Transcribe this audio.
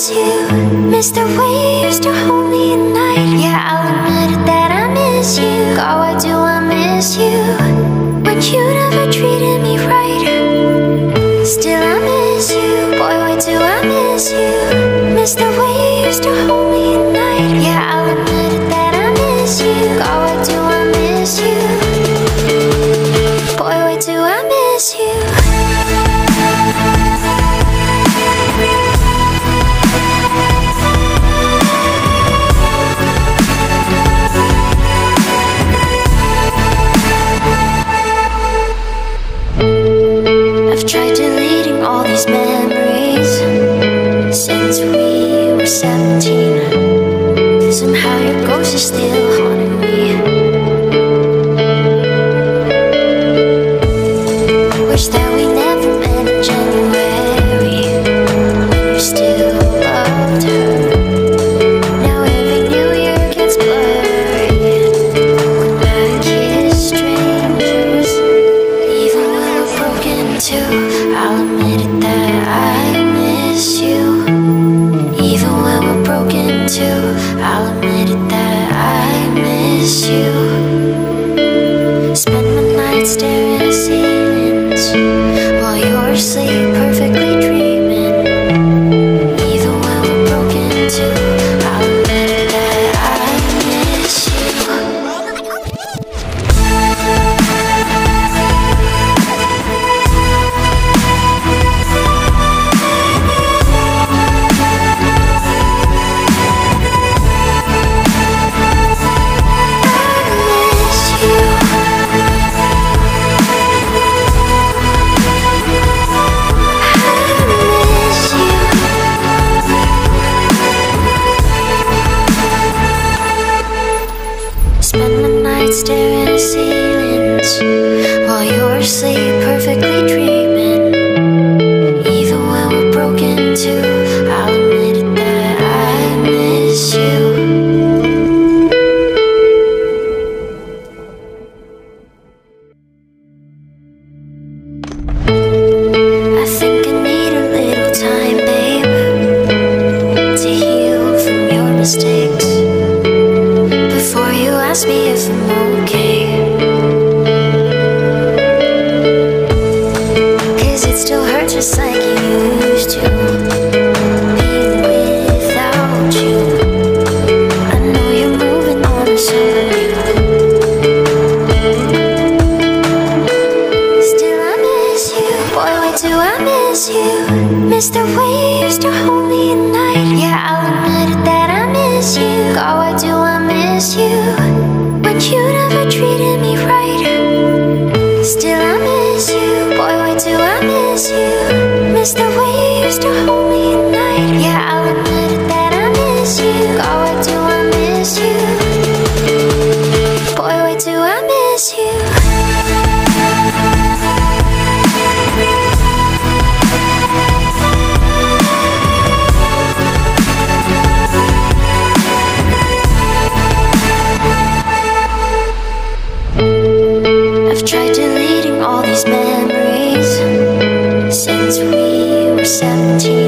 miss you. Miss the way you used to hold me at night. Yeah, I'll admit it that I miss you. God, why do I miss you when you never treated me right? Still I miss you. Boy, why do I miss you? Miss the way you used to hold me at night. Yeah, I'll admit it that I miss you. God, why do I miss you? Boy, why do I miss you? I've tried deleting all these memories since we were 17. Somehow your ghost is still haunting me. Wish that we never met in January when you still loved her. Now every New Year gets blurry when I kiss strangers. Even when we're broken too, I'll admit it that I miss you. Even when we're broken too, I'll admit it that I miss you. Spend my nights staring at ceilings while you're asleep, perfectly dreaming. Even when we're broken too, I'll admit it that I miss you. Spend the night staring at ceilings while you're asleep, perfectly dreaming. Even when we're broken too, I'll admit it that I miss you. I think I need a little time, babe, to heal from your mistakes before you ask me if I'm okay. 'Cause it still hurts just like you used to, being without you. I know you're moving on to someone new. Still I miss you. Boy, why do I miss you? Miss the way you used to hold me at night. Yeah, I'll admit it that I miss you. God, why do I miss you when you never treated me right? Still I miss you. Boy, why do I miss you? Miss the way you used to hold me at night. Yeah, I'll admit it that I miss you. God, why do I miss you? Boy, why do I miss you? I've tried deleting all these memories since we were 17.